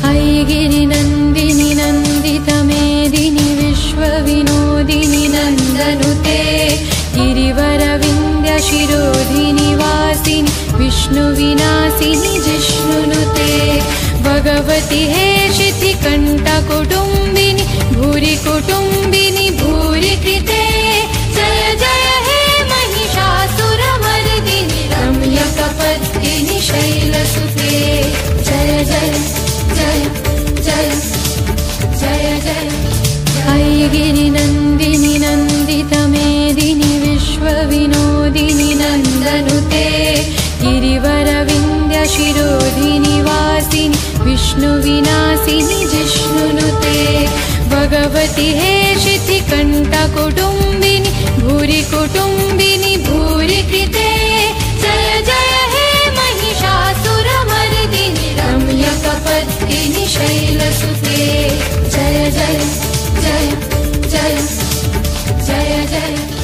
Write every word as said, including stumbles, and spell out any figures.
गिरिनन्दिनि नन्दितमेदिनि विश्वविनोदिनि नन्दनुते गिरिवरविन्द्यशिरोधिनि वासिनि विष्णुविनाशिनि जिष्णुनुते भगवति हेशितिकण्ठकुटुम्बिनि भूरि कुटुम्बिनि भूरि कृते जय जय हे महिषासुरमर्दिनि रम्यकपत्तिनि शैलसुते जय जय जय जय जय जय गिरिनन्दिनि नन्दितमेदिनि विश्वविनोदिनि नन्दनुते गिरिवरविन्द्यशिरोधिनि वासिनि विष्णुविनाशिनि जिष्णुनुते भगवति हेशितिकण्ठकुटुम्बिनि भूरि कुटुम्बिनि भूरि कृते जय जय हे महिषासुरमर्दिनि रम्यकपत्तिनि शैलसुते जय जय जय जय जय जय